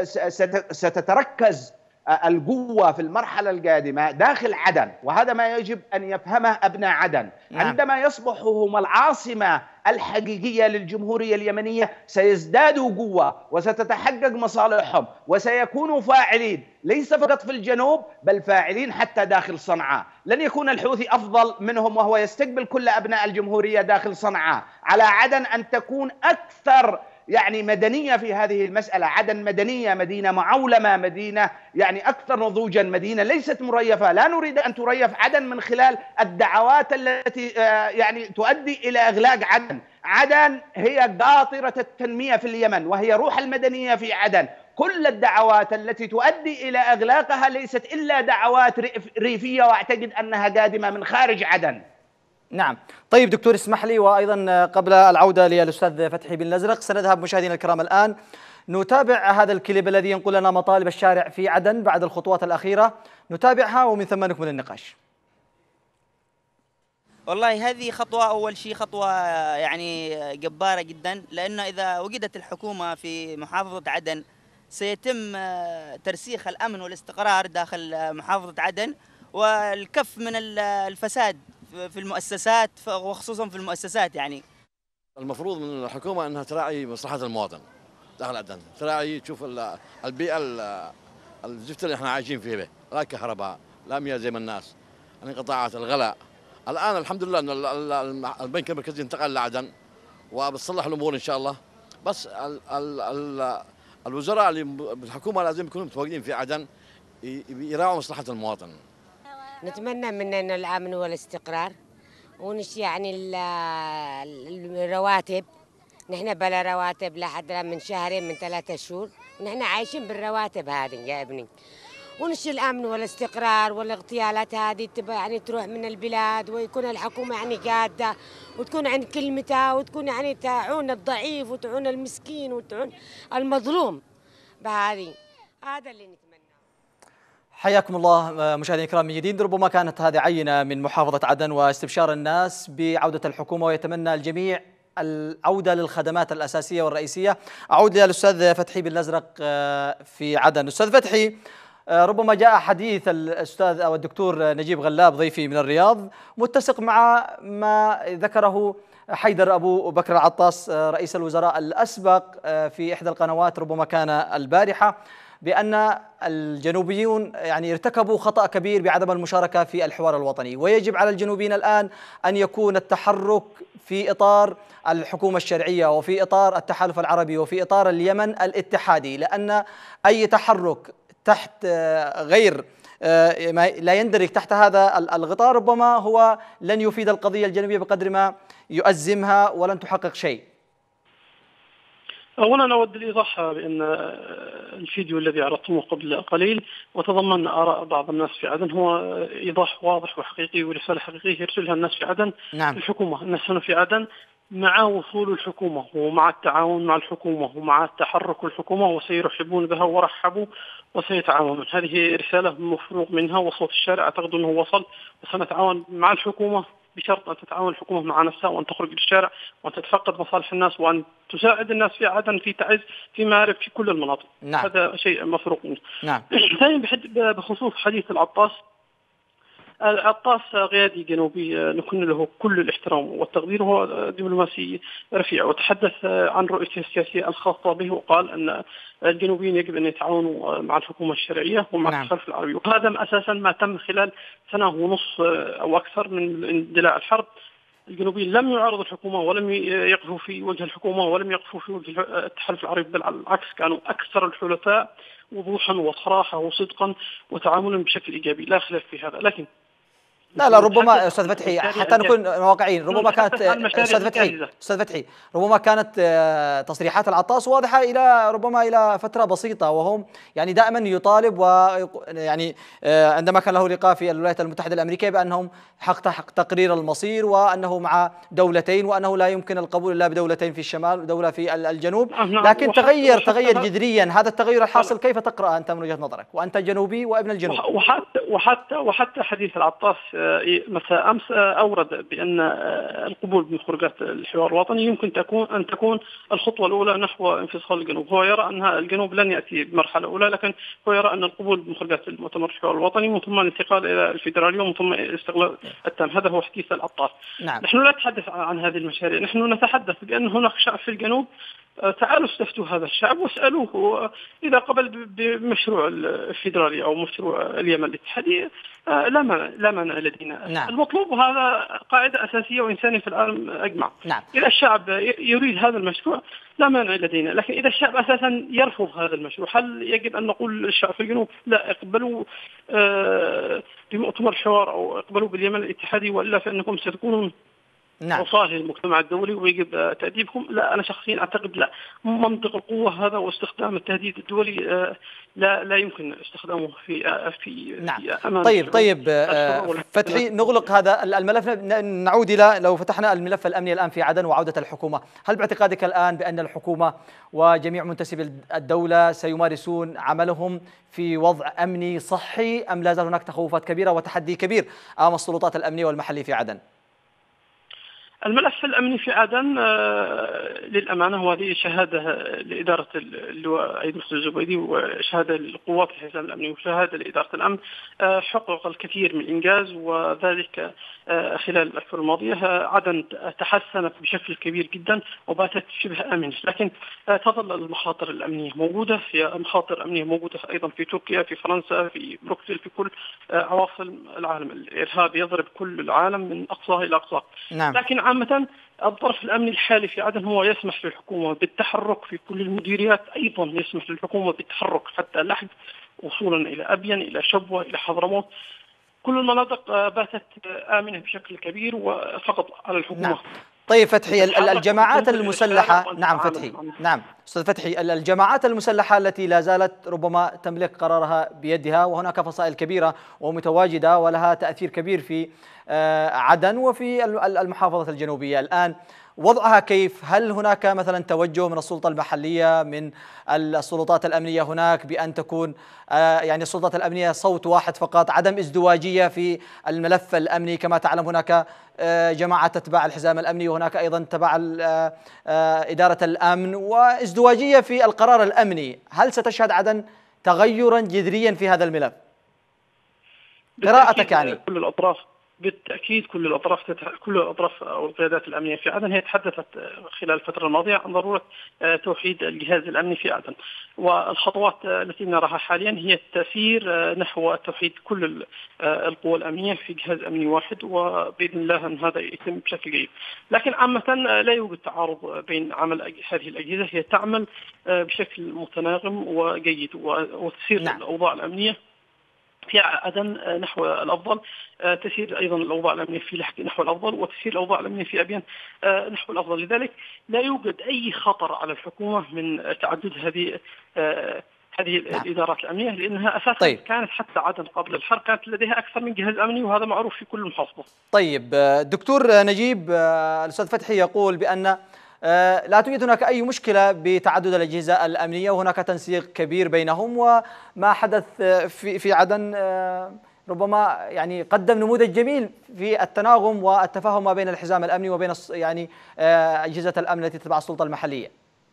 ستتركز القوة في المرحلة القادمة داخل عدن. وهذا ما يجب أن يفهمه أبناء عدن. عندما يصبحوا هم العاصمة الحقيقية للجمهورية اليمنية سيزدادوا قوة وستتحقق مصالحهم وسيكونوا فاعلين ليس فقط في الجنوب بل فاعلين حتى داخل صنعاء. لن يكون الحوثي أفضل منهم وهو يستقبل كل أبناء الجمهورية داخل صنعاء. على عدن أن تكون أكثر يعني مدنية في هذه المسألة. عدن مدنية، مدينة معولمة، مدينة يعني أكثر نضوجا، مدينة ليست مريفة. لا نريد أن تريف عدن من خلال الدعوات التي يعني تؤدي إلى إغلاق عدن. عدن هي قاطرة التنمية في اليمن وهي روح المدنية في عدن. كل الدعوات التي تؤدي إلى إغلاقها ليست إلا دعوات ريفية، وأعتقد أنها قادمة من خارج عدن. نعم. طيب دكتور اسمح لي، وأيضا قبل العودة للأستاذ فتحي بن الأزرق سنذهب مشاهدينا الكرام الآن نتابع هذا الكليب الذي ينقل لنا مطالب الشارع في عدن بعد الخطوات الأخيرة، نتابعها ومن ثم نكمل النقاش. والله هذه خطوة، أول شيء خطوة يعني جبارة جدا، لأنه إذا وجدت الحكومة في محافظة عدن سيتم ترسيخ الأمن والاستقرار داخل محافظة عدن والكف من الفساد في المؤسسات وخصوصا في المؤسسات. يعني المفروض من الحكومة أنها تراعي مصلحة المواطن داخل عدن، تراعي تشوف البيئة الزفت اللي احنا عايشين فيه، لا كهرباء لا مياه زي ما الناس، انقطاعات، الغلاء. الآن الحمد لله أن البنك المركزي انتقل لعدن وبتصلح الأمور إن شاء الله. بس الوزراء اللي بالحكومة لازم يكونوا متواجدين في عدن يراعوا مصلحة المواطن. نتمنى مننا الأمن والاستقرار يعني الرواتب. نحن بلا رواتب لحد من شهرين من 3 شهور، ونحن عايشين بالرواتب هذه يا ابني. الأمن والاستقرار والاغتيالات هذه يعني تروح من البلاد، ويكون الحكومة يعني قادة وتكون عند كلمتها، وتكون يعني تعون الضعيف وتعون المسكين وتعون المظلوم بهذه. هذا اللي نتمناه. حياكم الله مشاهدينا الكرام من جديد. ربما كانت هذه عينة من محافظة عدن واستبشار الناس بعودة الحكومة، ويتمنى الجميع العودة للخدمات الأساسية والرئيسية. أعود للأستاذ فتحي بن الأزرق في عدن. أستاذ فتحي، ربما جاء حديث الأستاذ أو الدكتور نجيب غلاب ضيفي من الرياض متسق مع ما ذكره حيدر أبو بكر العطاس رئيس الوزراء الأسبق في إحدى القنوات، ربما كان البارحة، بأن الجنوبيون يعني ارتكبوا خطأ كبير بعدم المشاركة في الحوار الوطني، ويجب على الجنوبيين الآن أن يكون التحرك في إطار الحكومة الشرعية وفي إطار التحالف العربي وفي إطار اليمن الاتحادي، لأن أي تحرك تحت غير لا يندرج تحت هذا الغطاء ربما هو لن يفيد القضية الجنوبية بقدر ما يؤزمها ولن تحقق شيء. أولا أود الإيضاح بأن الفيديو الذي عرضتموه قبل قليل وتضمن آراء بعض الناس في عدن هو إيضاح واضح وحقيقي ورسالة حقيقية يرسلها الناس في عدن. نعم. الحكومة، الناس هنا في عدن مع وصول الحكومة ومع التعاون مع الحكومة ومع تحرك الحكومة، وسيرحبون بها ورحبوا وسيتعاونون. هذه رسالة مفروغ منها، وصوت الشارع أعتقد أنه وصل، وسنتعاون مع الحكومة بشرط أن تتعاون الحكومة مع نفسها، وأن تخرج للشارع وأن تتفقد مصالح الناس، وأن تساعد الناس في عدن في تعز في مارب في كل المناطق. نعم. هذا شيء مفروغ منه. نعم. ثانيا بخصوص حديث العطاس قيادي جنوبي نكن له كل الاحترام والتقدير، وهو دبلوماسي رفيع، وتحدث عن رؤيته السياسية الخاصة به، وقال أن الجنوبيين يجب أن يتعاونوا مع الحكومة الشرعية ومع التحالف العربي، وهذا أساسا ما تم خلال سنة ونصف أو أكثر من اندلاع الحرب. الجنوبيين لم يعارضوا الحكومة ولم يقفوا في وجه الحكومة ولم يقفوا في وجه التحالف العربي، بل على العكس كانوا أكثر الحلفاء وضوحا وصراحة وصدقا وتعاملا بشكل إيجابي، لا خلاف في هذا. لكن لا ربما أستاذ فتحي حتى نكون واقعيين، ربما كانت أستاذ فتحي ربما كانت تصريحات العطاس واضحة إلى ربما إلى فترة بسيطة، وهم يعني دائما يطالب ويعني عندما كان له لقاء في الولايات المتحدة الأمريكية بأنهم حق تقرير المصير، وأنه مع دولتين، وأنه لا يمكن القبول إلا بدولتين في الشمال ودولة في الجنوب. لكن تغير جذريا هذا التغير الحاصل. كيف تقرأ أنت من وجهة نظرك وأنت جنوبي وابن الجنوب؟ وحتى حديث العطاس مساء أمس أورد بأن القبول بمخرجات الحوار الوطني يمكن أن تكون الخطوة الأولى نحو انفصال الجنوب. هو يرى أن الجنوب لن يأتي بمرحلة أولى، لكن هو يرى أن القبول بمخرجات المؤتمر الحوار الوطني ومن ثم الانتقال إلى الفيدرالية ومن ثم الاستقلال التام. هذا هو حديث العطاس. نعم. نحن لا نتحدث عن هذه المشاريع، نحن نتحدث بأن هناك شعب في الجنوب. تعالوا استفتوا هذا الشعب واسألوه إذا قبل بمشروع الفيدرالي أو مشروع اليمن الاتحادي لا مانع لدينا. نعم. المطلوب هذا قاعدة أساسية وإنسانية في العالم أجمع. نعم. إذا الشعب يريد هذا المشروع لا مانع لدينا، لكن إذا الشعب أساسا يرفض هذا المشروع هل يجب أن نقول للشعب في الجنوب لا اقبلوا بمؤتمر الحوار أو اقبلوا باليمن الاتحادي وإلا فإنكم ستكونون وصال للمجتمع الدولي ويجب تأديبكم؟ لا، أنا شخصيا أعتقد لا. منطق القوة هذا واستخدام التهديد الدولي لا يمكن استخدامه في نعم. أمان. طيب فتحي، نغلق هذا الملف، نعود إلى لو فتحنا الملف الأمني الآن في عدن وعودة الحكومة. هل باعتقادك الآن بأن الحكومة وجميع منتسبي الدولة سيمارسون عملهم في وضع أمني صحي، أم لا زال هناك تخوفات كبيرة وتحدي كبير أمام السلطات الأمنية والمحلية في عدن؟ الملف الأمني في عدن للأمانة وهذه شهادة لإدارة اللواء عيد محسن الزبيدي وشهادة للقوات الحزام الأمني وشهادة لإدارة الأمن، حقق الكثير من الإنجاز، وذلك خلال الأشهر الماضية. عدن تحسنت بشكل كبير جدا وباتت شبه آمنة، لكن تظل المخاطر الأمنية موجودة. هي مخاطر أمنية موجودة أيضا في تركيا، في فرنسا، في بروكسل، في كل عواصم العالم. الإرهاب يضرب كل العالم من أقصاه إلى أقصاه. نعم. لكن عامة الطرف الأمني الحالي في عدن هو يسمح للحكومة بالتحرك في كل المديريات، أيضا يسمح للحكومة بالتحرك حتى لحج وصولا إلى أبين، إلى شبوة، إلى حضرموت. كل المناطق باتت آمنة بشكل كبير وفقط على الحكومة. نعم. طيب فتحي، الجماعات المسلحة، نعم فتحي، نعم أستاذ فتحي، الجماعات المسلحة التي لا زالت ربما تملك قرارها بيدها، وهناك فصائل كبيرة ومتواجدة ولها تأثير كبير في عدن وفي المحافظة الجنوبية. الآن وضعها كيف؟ هل هناك مثلا توجه من السلطة المحلية من السلطات الأمنية هناك بأن تكون يعني السلطات الأمنية صوت واحد فقط، عدم ازدواجية في الملف الأمني؟ كما تعلم هناك جماعة تتبع الحزام الأمني، وهناك أيضا تبع إدارة الأمن، وازدواجية في القرار الأمني. هل ستشهد عدن تغيرا جذريا في هذا الملف؟ قراءتك يعني. كل الأطراف بالتأكيد كل الأطراف أو القيادات الأمنية في عدن هي تحدثت خلال الفترة الماضية عن ضرورة توحيد الجهاز الأمني في عدن، والخطوات التي نراها حاليا هي التسير نحو توحيد كل القوى الأمنية في جهاز أمني واحد، وبإذن الله أن هذا يتم بشكل جيد. لكن عامة لا يوجد تعارض بين عمل هذه الأجهزة، هي تعمل بشكل متناغم وجيد، وتسير الأوضاع الأمنية في عدن نحو الأفضل، تسير أيضا الأوضاع الأمنية في لحج نحو الأفضل، وتسير الأوضاع الأمنية في أبين نحو الأفضل. لذلك لا يوجد أي خطر على الحكومة من تعدد هذه الإدارات الأمنية، لأنها أساسا كانت حتى عدن قبل الحرب كانت لديها أكثر من جهاز أمني، وهذا معروف في كل محافظة. طيب دكتور نجيب، الأستاذ فتحي يقول بأن لا توجد هناك أي مشكلة بتعدد الأجهزة الأمنية، وهناك تنسيق كبير بينهم، وما حدث في عدن ربما يعني قدم نموذج جميل في التناغم والتفاهم ما بين الحزام الأمني وبين يعني أجهزة الأمن التي تتبع السلطة المحلية.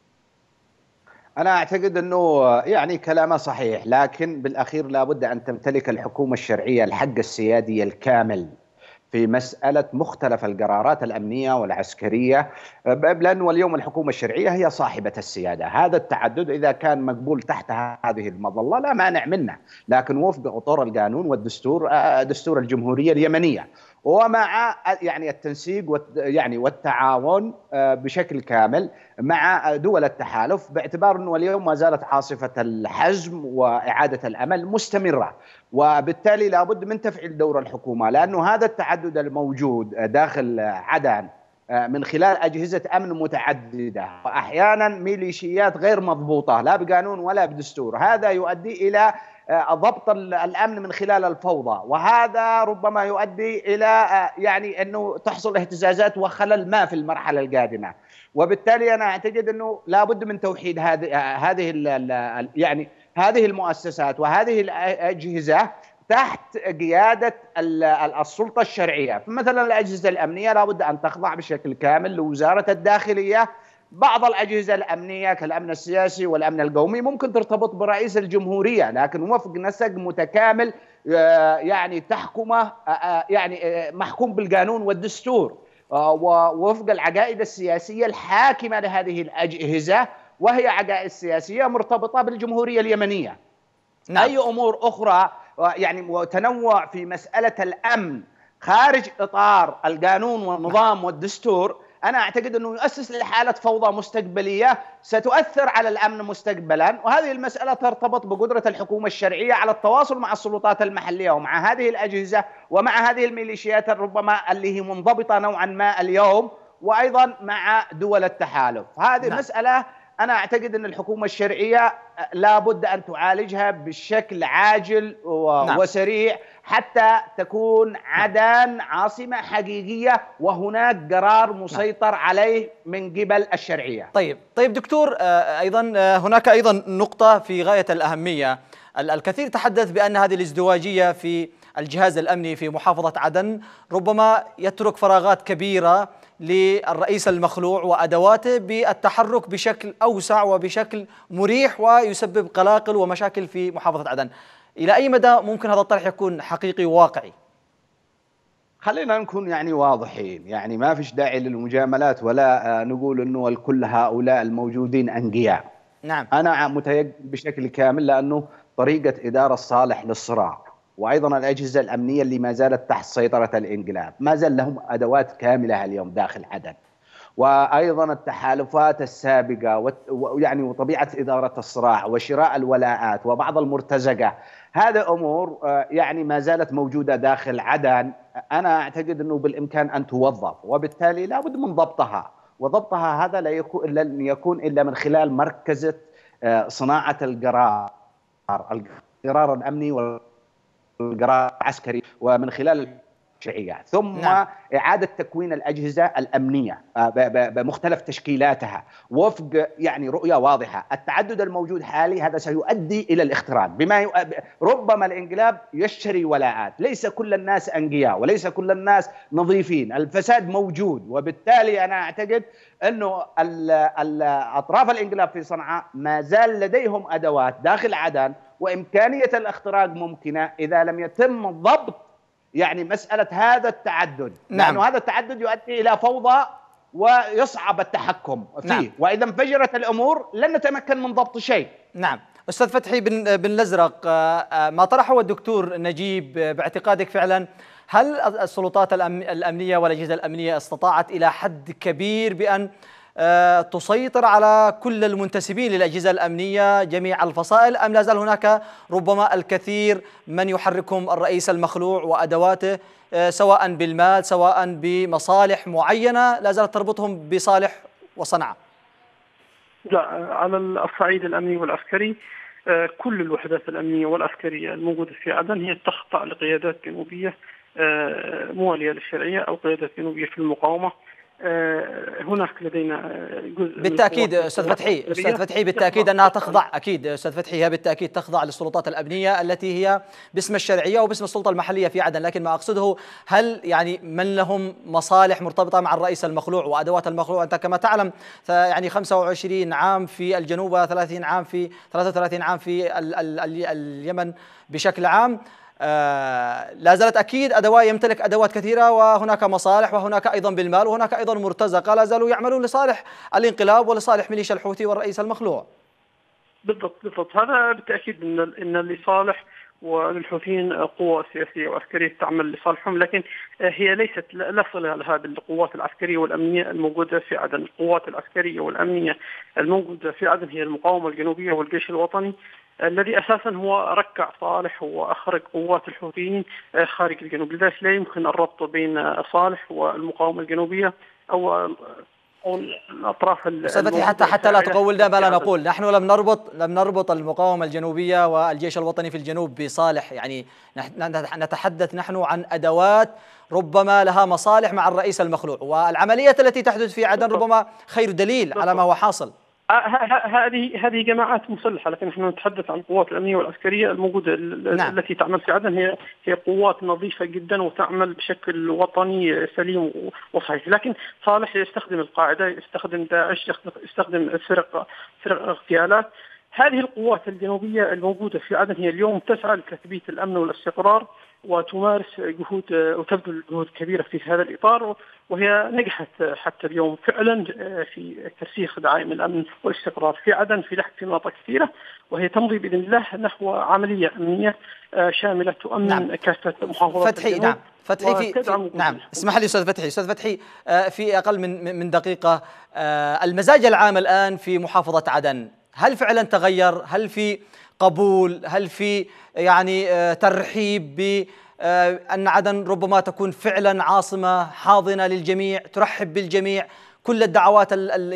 أنا أعتقد أنه يعني كلامه صحيح، لكن بالأخير لابد أن تمتلك الحكومة الشرعية الحق السيادي الكامل في مسألة مختلف القرارات الأمنية والعسكرية، لأنه اليوم الحكومة الشرعية هي صاحبة السيادة. هذا التعدد إذا كان مقبول تحت هذه المظلة لا مانع منه، لكن وفق إطار القانون والدستور، دستور الجمهورية اليمنية، ومع يعني التنسيق والتعاون بشكل كامل مع دول التحالف، باعتبار أنه اليوم ما زالت عاصفة الحزم وإعادة الأمل مستمرة، وبالتالي لابد من تفعيل دور الحكومة، لأنه هذا التعدد الموجود داخل عدن من خلال أجهزة أمن متعددة وأحيانا ميليشيات غير مضبوطة لا بقانون ولا بدستور، هذا يؤدي إلى ضبط الأمن من خلال الفوضى، وهذا ربما يؤدي إلى يعني أنه تحصل اهتزازات وخلل ما في المرحلة القادمة. وبالتالي أنا أعتقد أنه لابد من توحيد هذه المؤسسات وهذه الأجهزة تحت قيادة السلطة الشرعية. مثلا الأجهزة الأمنية لابد أن تخضع بشكل كامل لوزارة الداخلية. بعض الأجهزة الأمنية كالأمن السياسي والأمن القومي ممكن ترتبط برئيس الجمهورية، لكن وفق نسق متكامل يعني تحكمه يعني محكوم بالقانون والدستور، ووفق العقائد السياسية الحاكمة لهذه الأجهزة، وهي عقائد سياسية مرتبطة بالجمهورية اليمنية. نعم. أي أمور أخرى يعني وتنوع في مسألة الأمن خارج إطار القانون والنظام والدستور، أنا أعتقد أنه يؤسس لحالة فوضى مستقبلية ستؤثر على الأمن مستقبلا، وهذه المسألة ترتبط بقدرة الحكومة الشرعية على التواصل مع السلطات المحلية ومع هذه الأجهزة ومع هذه الميليشيات ربما اللي هي منضبطة نوعا ما اليوم، وأيضا مع دول التحالف. هذه مسألة أنا أعتقد أن الحكومة الشرعية لابد أن تعالجها بشكل عاجل وسريع حتى تكون عدن عاصمة حقيقية وهناك قرار مسيطر عليه من قبل الشرعية. طيب دكتور، أيضا هناك أيضا نقطة في غاية الأهمية. الكثير تحدث بأن هذه الازدواجية في الجهاز الأمني في محافظة عدن ربما يترك فراغات كبيرة للرئيس المخلوع وأدواته بالتحرك بشكل أوسع وبشكل مريح، ويسبب قلاقل ومشاكل في محافظة عدن. إلى أي مدى ممكن هذا الطرح يكون حقيقي وواقعي؟ خلينا نكون يعني واضحين، يعني ما فيش داعي للمجاملات ولا نقول أنه الكل هؤلاء الموجودين أنقياء. نعم. أنا متيقن بشكل كامل، لأنه طريقة إدارة صالح للصراع وأيضا الأجهزة الأمنية اللي ما زالت تحت سيطرة الانقلاب ما زال لهم أدوات كاملة اليوم داخل عدن، وأيضا التحالفات السابقة يعني وطبيعة إدارة الصراع وشراء الولاءات وبعض المرتزقة، هذا أمور يعني ما زالت موجودة داخل عدن. أنا أعتقد أنه بالإمكان أن توظف، وبالتالي لابد من ضبطها، وضبطها هذا لن يكون إلا من خلال مركزة صناعة القرار الأمني والقرار العسكري، ومن خلال التشريعية، ثم نعم. إعادة تكوين الأجهزة الأمنية بمختلف تشكيلاتها وفق يعني رؤية واضحة. التعدد الموجود حالي هذا سيؤدي إلى الاختراق، ربما الانقلاب يشتري ولاءات، ليس كل الناس أنقياء وليس كل الناس نظيفين، الفساد موجود، وبالتالي أنا أعتقد أنه أطراف الانقلاب في صنعاء ما زال لديهم أدوات داخل عدن، وإمكانية الاختراق ممكنة إذا لم يتم ضبط يعني مسألة هذا التعدد. نعم. لأنه هذا التعدد يؤدي إلى فوضى ويصعب التحكم فيه. نعم. وإذا انفجرت الأمور لن نتمكن من ضبط شيء. نعم. أستاذ فتحي بن الأزرق، ما طرحه الدكتور نجيب باعتقادك فعلا هل السلطات الأمنية والأجهزة الأمنية استطاعت إلى حد كبير بأن تسيطر على كل المنتسبين للأجهزة الأمنية جميع الفصائل، أم لا زال هناك ربما الكثير من يحركهم الرئيس المخلوع وأدواته سواء بالمال سواء بمصالح معينة لا زالت تربطهم بصالح وصنعاء؟ لا، على الصعيد الأمني والعسكري كل الوحدات الأمنية والعسكرية الموجودة في عدن هي تخضع لقيادات جنوبية موالية للشرعية أو قيادات جنوبية في المقاومة. هناك لدينا جزء بالتأكيد أستاذ فتحي بالتأكيد أنها تخضع، أكيد أستاذ فتحي هي بالتأكيد تخضع للسلطات الأمنية التي هي باسم الشرعية وباسم السلطة المحلية في عدن، لكن ما أقصده هل يعني من لهم مصالح مرتبطة مع الرئيس المخلوع وأدوات المخلوع؟ أنت كما تعلم يعني 25 عام في الجنوب و30 عام في 33 عام في اليمن بشكل عام، لا زالت أكيد يمتلك أدوات كثيرة، وهناك مصالح وهناك أيضا بالمال وهناك أيضا مرتزقة لا زالوا يعملون لصالح الانقلاب ولصالح ميليشيا الحوثي والرئيس المخلوع. بالضبط هذا بالتأكيد إن لصالح وللحوثيين قوة سياسية وعسكرية تعمل لصالحهم، لكن هي ليست لا صلة لها بالقوات العسكرية والأمنية الموجودة في عدن. القوات العسكرية والأمنية الموجودة في عدن هي المقاومة الجنوبية والجيش الوطني الذي أساسا هو ركع صالح وأخرج قوات الحوثيين خارج الجنوب، لذلك لا يمكن الربط بين صالح والمقاومة الجنوبية أو الأطراف. أستاذ فتحي حتى لا تقولنا ما لا نقول، نحن لم نربط المقاومة الجنوبية والجيش الوطني في الجنوب بصالح، يعني نتحدث نحن عن أدوات ربما لها مصالح مع الرئيس المخلوع، والعملية التي تحدث في عدن ربما خير دليل على ما هو حاصل. هذه جماعات مسلحة، لكن نحن نتحدث عن القوات الأمنية والعسكرية الموجودة نعم. التي تعمل في عدن هي قوات نظيفة جدا وتعمل بشكل وطني سليم وصحيح. لكن صالح يستخدم القاعدة، يستخدم داعش، يستخدم فرق اغتيالات. هذه القوات الجنوبية الموجودة في عدن هي اليوم تسعى لتثبيت الأمن والاستقرار وتمارس جهود وتبذل جهود كبيرة في هذا الإطار، وهي نجحت حتى اليوم فعلا في ترسيخ دعائم الأمن والاستقرار في عدن في مناطق كثيرة، وهي تمضي بإذن الله نحو عملية أمنية شاملة تؤمن نعم. كافة محافظات فتحي الجنوب. نعم فتحي نعم اسمح لي أستاذ فتحي في أقل من دقيقة، المزاج العام الآن في محافظة عدن هل فعلا تغير؟ هل في قبول؟ هل في يعني ترحيب بأن عدن ربما تكون فعلا عاصمة حاضنة للجميع ترحب بالجميع؟ كل الدعوات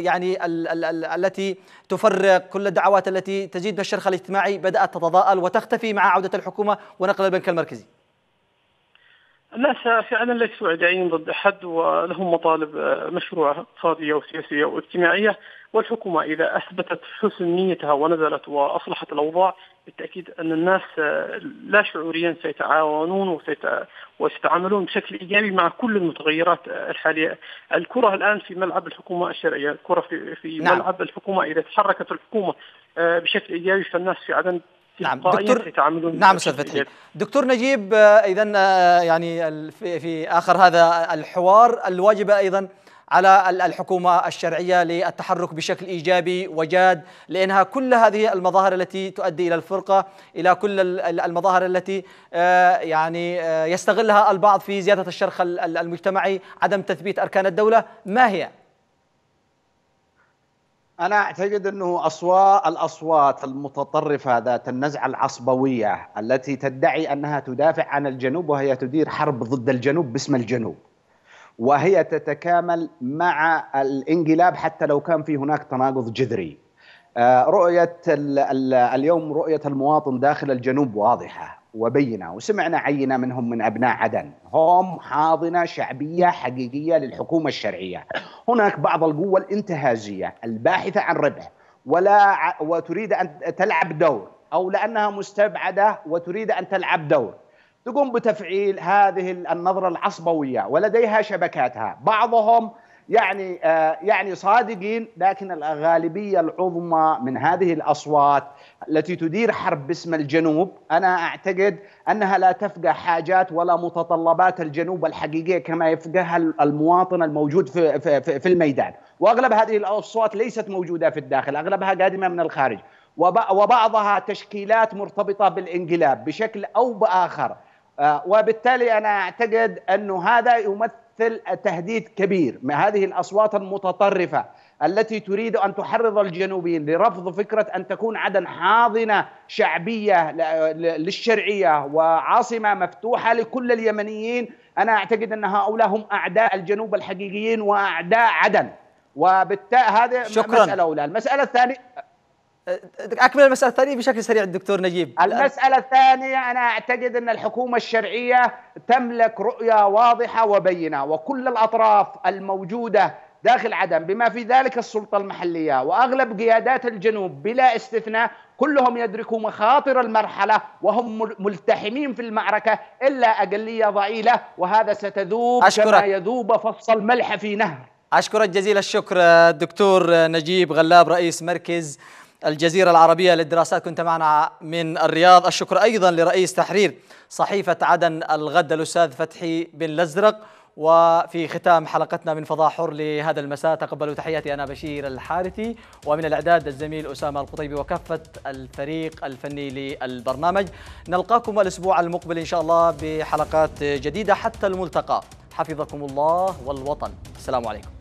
التي تفرق، كل الدعوات التي تزيد من الشرخ الاجتماعي بدأت تتضاءل وتختفي مع عودة الحكومة ونقل البنك المركزي. الناس فعلا ليسوا عدائيين ضد أحد، ولهم مطالب مشروعة اقتصادية وسياسية واجتماعية، والحكومة إذا أثبتت حسن نيتها ونزلت وأصلحت الأوضاع بالتأكيد أن الناس لا شعوريا سيتعاونون وسيتعاملون بشكل إيجابي مع كل المتغيرات الحالية. الكرة الآن في ملعب الحكومة الشرعية، الكرة في نعم. ملعب الحكومة. إذا تحركت الحكومة بشكل إيجابي فالناس في عدن نعم أستاذ فتحي. دكتور نجيب، إذا يعني في آخر هذا الحوار الواجب أيضا على الحكومة الشرعية للتحرك بشكل إيجابي وجاد لأنها كل هذه المظاهر التي تؤدي إلى الفرقة، إلى كل المظاهر التي يعني يستغلها البعض في زيادة الشرخ المجتمعي، عدم تثبيت أركان الدولة، ما هي؟ أنا أعتقد أنه الأصوات المتطرفة ذات النزعة العصبوية التي تدعي أنها تدافع عن الجنوب وهي تدير حرب ضد الجنوب باسم الجنوب، وهي تتكامل مع الانقلاب حتى لو كان في هناك تناقض جذري. اليوم رؤية المواطن داخل الجنوب واضحة، وبينة، وسمعنا عينة منهم من أبناء عدن، هم حاضنة شعبية حقيقية للحكومة الشرعية. هناك بعض القوى الانتهازية الباحثة عن ربح وتريد أن تلعب دور، أو لأنها مستبعدة وتريد أن تلعب دور، تقوم بتفعيل هذه النظرة العصبوية ولديها شبكاتها. بعضهم يعني صادقين، لكن الغالبية العظمى من هذه الأصوات التي تدير حرب باسم الجنوب أنا أعتقد أنها لا تفقه حاجات ولا متطلبات الجنوب الحقيقية كما يفقهها المواطن الموجود في الميدان. وأغلب هذه الأصوات ليست موجودة في الداخل، أغلبها قادمة من الخارج، وبعضها تشكيلات مرتبطة بالانقلاب بشكل أو بآخر. وبالتالي أنا أعتقد أنه هذا يمثل تهديد كبير من هذه الأصوات المتطرفة التي تريد أن تحرض الجنوبيين لرفض فكرة أن تكون عدن حاضنة شعبية للشرعية وعاصمة مفتوحة لكل اليمنيين. أنا أعتقد أن هؤلاء هم أعداء الجنوب الحقيقيين وأعداء عدن، وبالتالي هذه مسألة أولى. المسألة الثانية، أكمل المسألة الثانية بشكل سريع الدكتور نجيب. المسألة الثانية، أنا أعتقد أن الحكومة الشرعية تملك رؤية واضحة وبينة، وكل الأطراف الموجودة داخل عدن بما في ذلك السلطة المحلية وأغلب قيادات الجنوب بلا استثناء كلهم يدركوا مخاطر المرحلة وهم ملتحمين في المعركة، إلا أقلية ضئيلة، وهذا ستذوب كما يذوب فص الملح في نهر. أشكرك جزيل الشكر الدكتور نجيب غلاب رئيس مركز الجزيرة العربية للدراسات، كنت معنا من الرياض. الشكر أيضا لرئيس تحرير صحيفة عدن الغد الأستاذ فتحي بن الأزرق. وفي ختام حلقتنا من فضاء حر لهذا المساء، تقبلوا تحياتي أنا بشير الحارثي، ومن الإعداد الزميل أسامة القطيبي وكافة الفريق الفني للبرنامج. نلقاكم الأسبوع المقبل إن شاء الله بحلقات جديدة. حتى الملتقى، حفظكم الله والوطن. السلام عليكم.